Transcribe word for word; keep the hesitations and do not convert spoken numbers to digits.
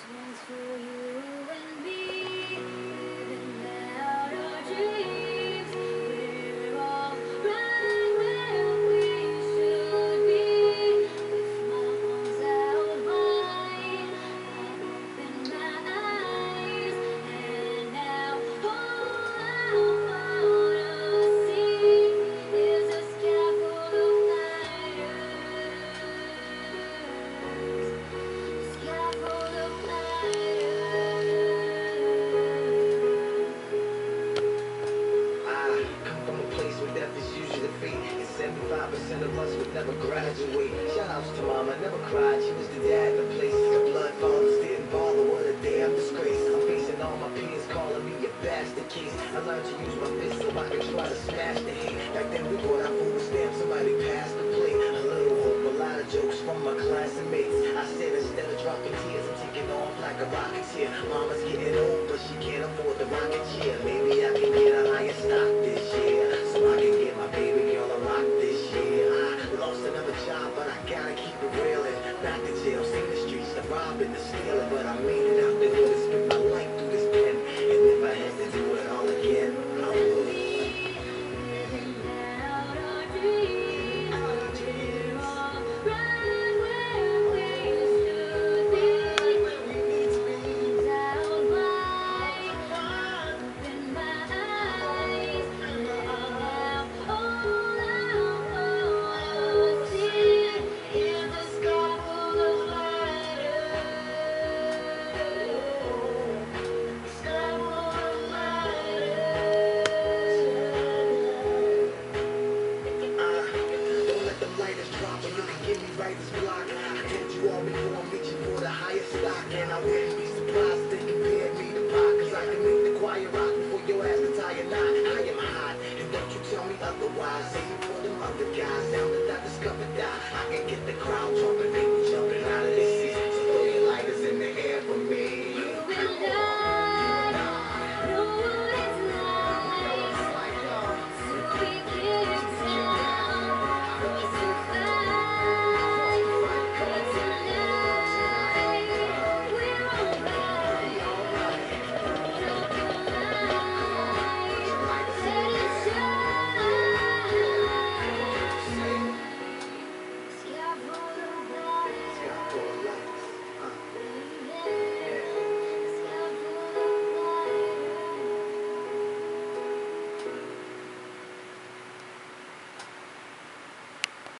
One's for you and me, living out our dreams. We're all right where we should be. With my arms out wide, I open my eyes, and now all I wanna see is a sky full of lighters. Sky full of lighters. I come from a place where death is usually the fate, and seventy-five percent of us would never graduate. Shout outs to mama, never cried, she was the dad in the place. The blood fathers didn't bother, what a damn disgrace. I'm facing all my peers calling me a bastard case. I learned to use my fists so I could try to smash the hate. Back then we brought out food stamps, somebody passed the plate. A little hope, a lot of jokes from my classmates. I said instead of dropping tears, I'm taking off like a rocketeer. Mama's getting old, but she can't afford the rocket chair. Maybe I can get a higher stock this year, so I can get my baby girl a rock this year. I lost another job, but I gotta keep it real. And back to jail, seen the streets, the robbing, the stealing, but I made it out the hood and spent my life through this pen. And if I had to do it all again, I would. Living out our dreams. We're all right where we should be. Arms out wide, open my eyes, and now all I wanna see is a sky full of lighters. Sky full of lighters. Uh, don't let them lighters drop, or you can give me writer's block. I told you all before I'm reaching for the highest stock, and I wouldn't be surprised if they compared me to Pac, cause I can make the choir rock before your ass to tie a knot. I am hot, and don't you tell me otherwise. Save it for them other guys, down that I discovered that I can get the crowd